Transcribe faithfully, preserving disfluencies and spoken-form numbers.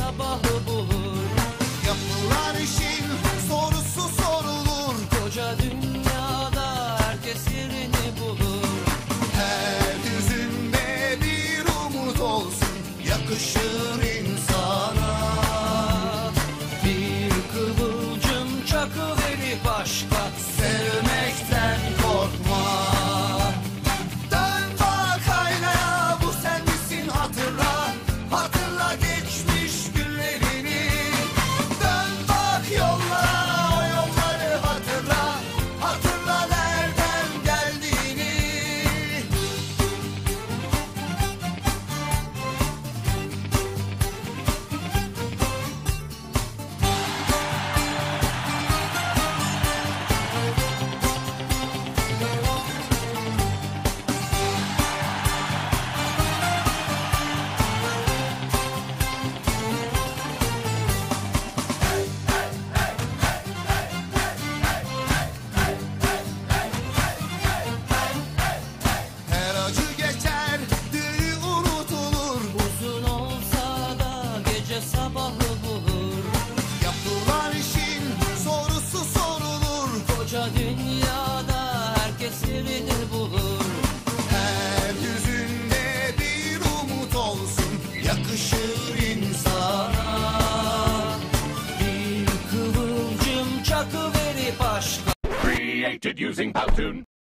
sabahı bulur. Yapılan işin sorusu sorulur. Koca dünyada herkes yerini bulur. Her yüzünde bir umut olsun, yakışır insana. Bir kıvılcım çakıverip aşka, sevmekten korkma. Dön bak aynaya, bu sen misin hatırla. Hatırla geçmiş günlerini. Dön bak yollara, o yolları hatırla. Hatırla nereden geldiğini. Her acı geçer, düğü unutulur. Uzun olsa da gece sabahı bulur. Yapılan işin sorusu sorulur. Koca dünyada herkes yerini bulur. Her yüzünde bir umut olsun, yakışır insana. Bir kıvılcım çakıverip aşka. Created using Powtoon.